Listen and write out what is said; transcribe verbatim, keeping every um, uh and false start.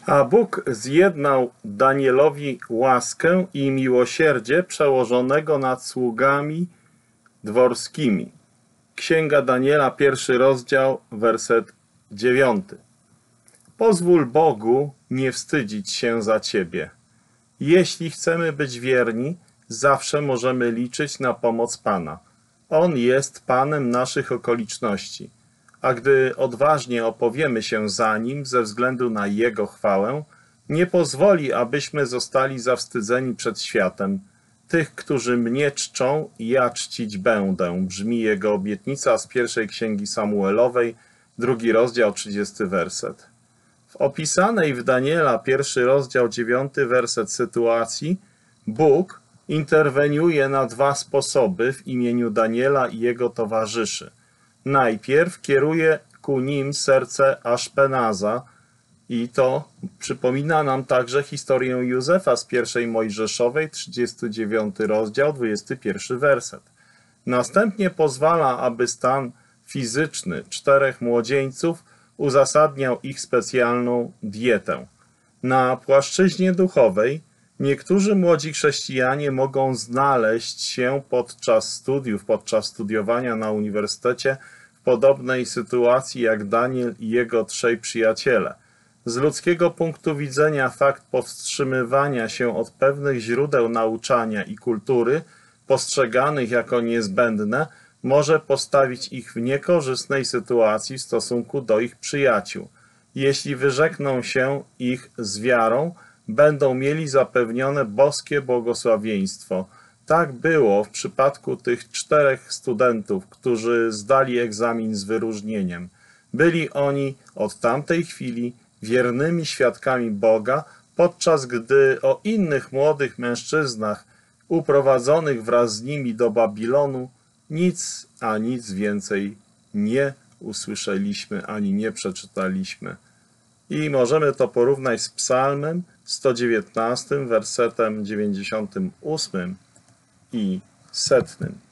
A Bóg zjednał Danielowi łaskę i miłosierdzie przełożonego nad sługami dworskimi. Księga Daniela, pierwszy rozdział, werset dziewiąty. Pozwól Bogu nie wstydzić się za Ciebie. Jeśli chcemy być wierni, zawsze możemy liczyć na pomoc Pana. On jest Panem naszych okoliczności. A gdy odważnie opowiemy się za Nim ze względu na Jego chwałę, nie pozwoli, abyśmy zostali zawstydzeni przed światem. Tych, którzy mnie czczą, ja czcić będę. Brzmi Jego obietnica z pierwszej księgi Samuelowej, drugi rozdział, trzydziesty werset. W opisanej w Daniela pierwszy rozdział, dziewiąty werset sytuacji Bóg interweniuje na dwa sposoby w imieniu Daniela i jego towarzyszy. Najpierw kieruje ku nim serce Aszpenaza i to przypomina nam także historię Józefa z pierwszej Mojżeszowej, trzydziesty dziewiąty rozdział, dwudziesty pierwszy werset. Następnie pozwala, aby stan fizyczny czterech młodzieńców uzasadniał ich specjalną dietę. Na płaszczyźnie duchowej niektórzy młodzi chrześcijanie mogą znaleźć się podczas studiów, podczas studiowania na uniwersytecie w podobnej sytuacji jak Daniel i jego trzej przyjaciele. Z ludzkiego punktu widzenia fakt powstrzymywania się od pewnych źródeł nauczania i kultury, postrzeganych jako niezbędne, może postawić ich w niekorzystnej sytuacji w stosunku do ich przyjaciół. Jeśli wyrzekną się ich z wiarą, będą mieli zapewnione boskie błogosławieństwo. Tak było w przypadku tych czterech studentów, którzy zdali egzamin z wyróżnieniem. Byli oni od tamtej chwili wiernymi świadkami Boga, podczas gdy o innych młodych mężczyznach uprowadzonych wraz z nimi do Babilonu nic, a nic więcej nie usłyszeliśmy ani nie przeczytaliśmy. I możemy to porównać z Psalmem sto dziewiętnastym, wersetem dziewięćdziesiątym ósmym i setnym.